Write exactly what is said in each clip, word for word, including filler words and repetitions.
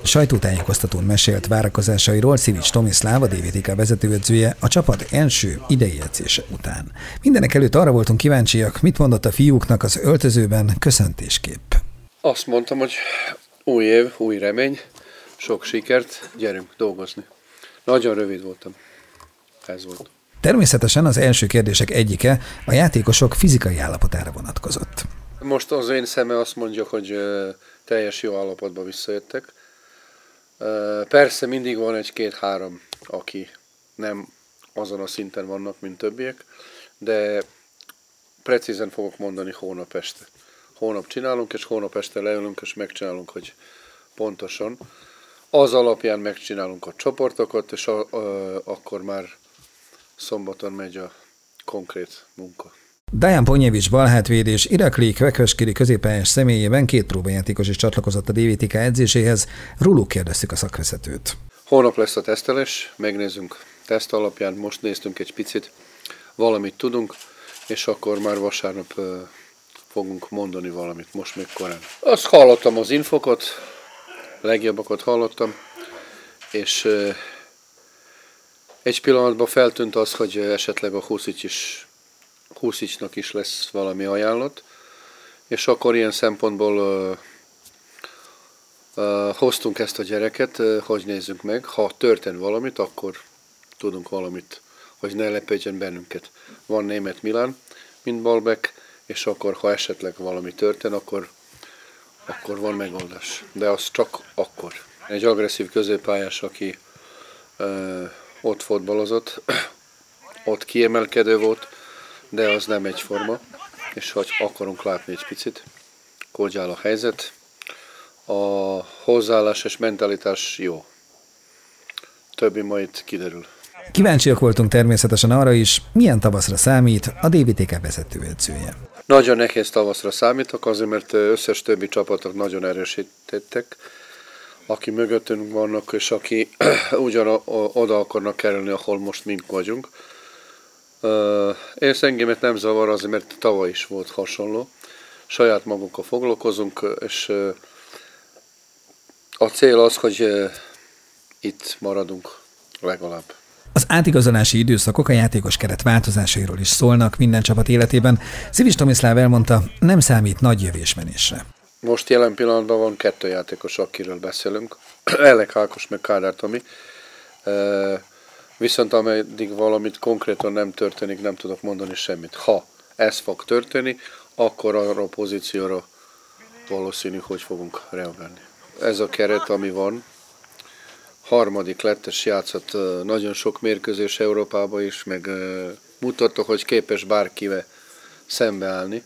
Sajtótájékoztatón mesélt várakozásairól Szivics Tomiszláv, a dé vé té ká vezetőedzője a csapat első idei edzése után. Mindenek előtt arra voltunk kíváncsiak, mit mondott a fiúknak az öltözőben köszöntésképp. Azt mondtam, hogy új év, új remény, sok sikert, gyerünk dolgozni. Nagyon rövid voltam. Ez volt. Természetesen az első kérdések egyike a játékosok fizikai állapotára vonatkozott. Most az én szeme azt mondja, hogy teljes jó állapotban visszajöttek. Persze mindig van egy-két-három, aki nem azon a szinten vannak, mint többiek, de precízen fogok mondani hónap este. Hónap csinálunk, és hónap este leülünk, és megcsinálunk, hogy pontosan. Az alapján megcsinálunk a csoportokat, és a, a, akkor már szombaton megy a konkrét munka. Dajan Ponyevics balhátvéd és Irakli Kvekveskiri középpályás személyében két próbajátékos is csatlakozott a dé vé té ká edzéséhez. Róluk kérdeztük a szakvezetőt. Holnap lesz a tesztelés, megnézzünk teszt alapján, most néztünk egy picit, valamit tudunk, és akkor már vasárnap uh, fogunk mondani valamit, most még korán. Azt hallottam az infokat, legjobbakat hallottam, és uh, egy pillanatban feltűnt az, hogy esetleg a Huszics is Huszicsnak is lesz valami ajánlat, és akkor ilyen szempontból uh, uh, hoztunk ezt a gyereket, uh, hogy nézzük meg, ha történt valamit, akkor tudunk valamit, hogy ne lepődjön bennünket. Van német Milán, mint balback, és akkor ha esetleg valami történt, akkor, akkor van megoldás. De az csak akkor. Egy agresszív középpályás, aki uh, ott fotbalozott, ott kiemelkedő volt, de az nem egyforma, és hogy akarunk látni egy picit, hogy áll a helyzet, a hozzáállás és mentalitás jó. Többi majd kiderül. Kíváncsiak voltunk természetesen arra is, milyen tavaszra számít a dé vé té ká vezetőedzője. Nagyon nehéz tavaszra számítok, azért mert összes többi csapatok nagyon erősítettek, aki mögöttünk vannak, és aki ugyan oda akarnak kerülni, ahol most mink vagyunk. Uh, én engemet nem zavar azért, mert tavaly is volt hasonló. Saját magunkkal foglalkozunk, és uh, a cél az, hogy uh, itt maradunk legalább. Az átigazolási időszakok a játékos keret változásairól is szólnak minden csapat életében. Szivics Tomiszláv elmondta, nem számít nagy jövésmenésre. Most jelen pillanatban van kettő játékos, akiről beszélünk. Elek Ákos meg Kádár Tomi. Uh, Viszont ameddig valamit konkrétan nem történik, nem tudok mondani semmit. Ha ez fog történni, akkor arra a pozícióra valószínű, hogy fogunk reagálni. Ez a keret, ami van, harmadik lett, és játszott nagyon sok mérkőzés Európában is, meg mutatta, hogy képes bárkivel szembeállni.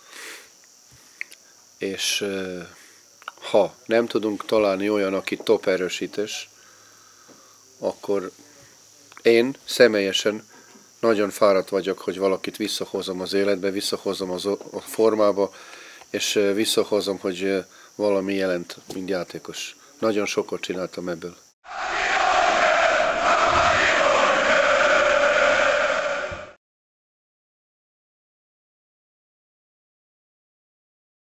És ha nem tudunk találni olyan, aki top erősítés, akkor én személyesen nagyon fáradt vagyok, hogy valakit visszahozom az életbe, visszahozom az a formába, és visszahozom, hogy valami jelent, mint játékos. Nagyon sokat csináltam ebből.